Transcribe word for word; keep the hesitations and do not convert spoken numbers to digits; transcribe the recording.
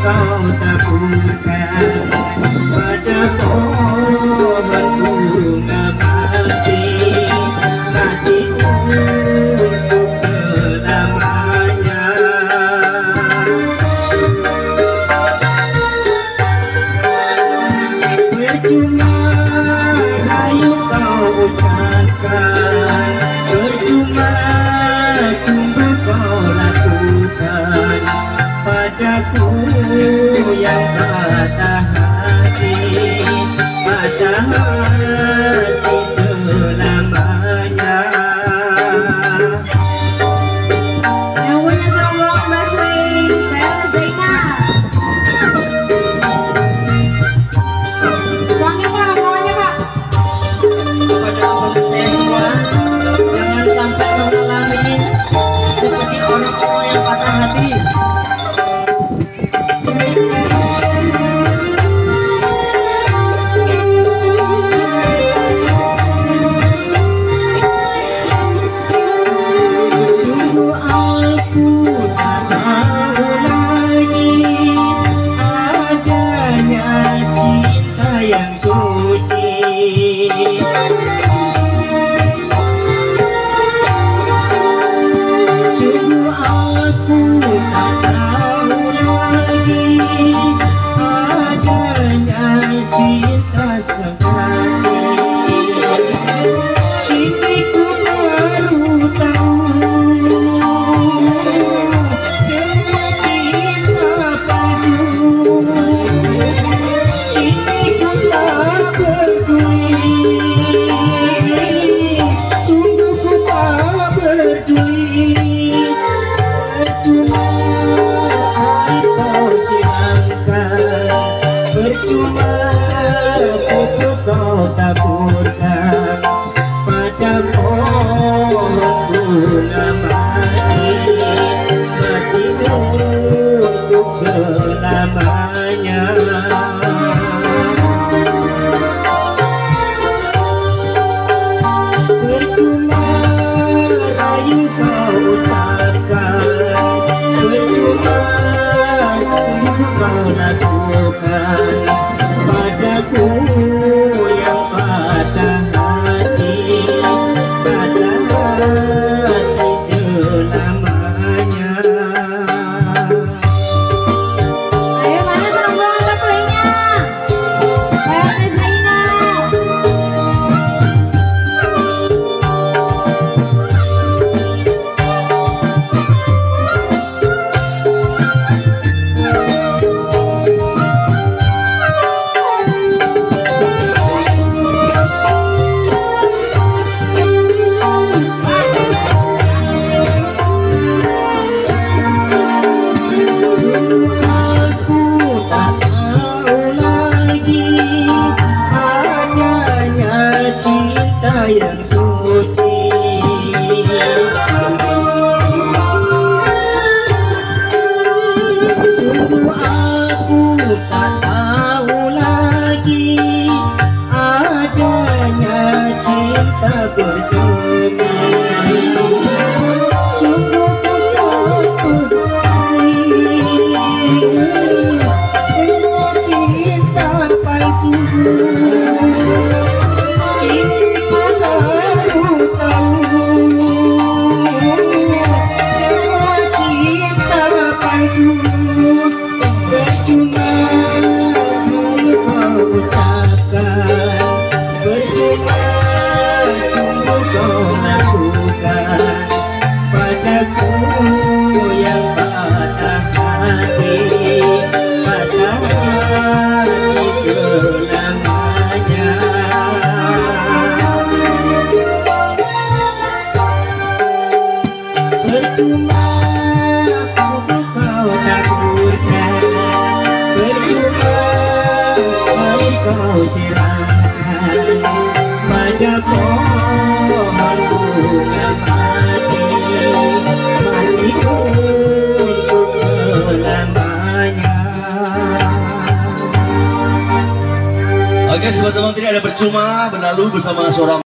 kau taburkan pada pohon bunga mati, mati untuk selamanya. Percuma rayu kau ucapkan, percuma cumbu kau lakukan padaku yang patah hati, patah hati selamanya. Yang punya sombong Basri, saya Zaina. Wangi Pak, wangi Pak. Kepada abang saya semua, jangan sampai mengalami seperti orang-orang yang patah hati. Sungguh aku tak tahu lagi adanya cinta yang suci. Sungguh aku tak tahu lagi adanya cinta sejati. Kini ku baru tahu semua cinta palsu. Kini ku tak peduli, sungguh ku tak peduli. Percuma air kau siramkan, percuma pupuk kau taburkan pada pohon bunga mati, mati untuk selamanya. Percuma rayu kau ucapkan, percuma cumbu kau lakukan padaku yang patah hati, patah hati selamanya. Ayo mana sombong Basrinya? Saya Zaina. Aku tak tahu lagi adanya cinta yang suci. Sungguh aku tak tahu lagi adanya cinta bersemi. Sungguh ku tak peduli semua cinta palsu. Kini ku baru tahu semua cinta palsu. Percuma kalau kau ucapkan, percuma cumbu kau lakukan padaku yang patah hati, patah hati selamanya. Percuma pupuk kau taburkan, percuma air kau siramkan pada pohon bunga mati, mati untuk selamanya. Oke, sobat teman, tidak ada percuma berlalu bersama seorang